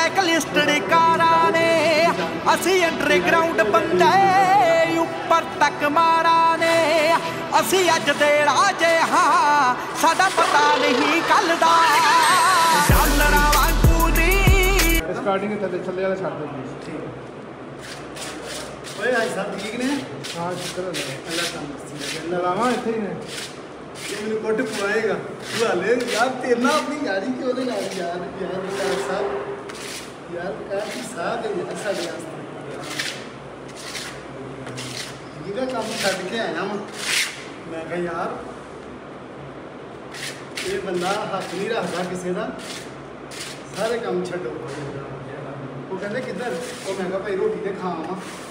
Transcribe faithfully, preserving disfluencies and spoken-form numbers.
ब्लैकलिस्टड कारां ने असी अंडरग्राउंड बंदे उपर तक मारा ने असी अज दे राजे हाँ साडा पता नहीं कल दा डॉलरां वांगू नी स्टार्टिंग थले थले वाला छाड़ दो प्लीज। ओए भाई साहब ठीक ने? हाँ शुक्र है अल्लाह का मस्ती लावा इत्थे ही ने ये मैंने कोट पुआएगा तू हाले यार तेरना अपनी गाड़ी क्यों दे यार यार यार यार साहब यार काफी साहब है ऐसा रास्ता ये काम छड़ के आया मैं मैं कहा यार ये बंदा हक नहीं रखता किसी का सारे काम छड्डो वो कहते किधर वो मैं कहा भाई रोटी ते खावां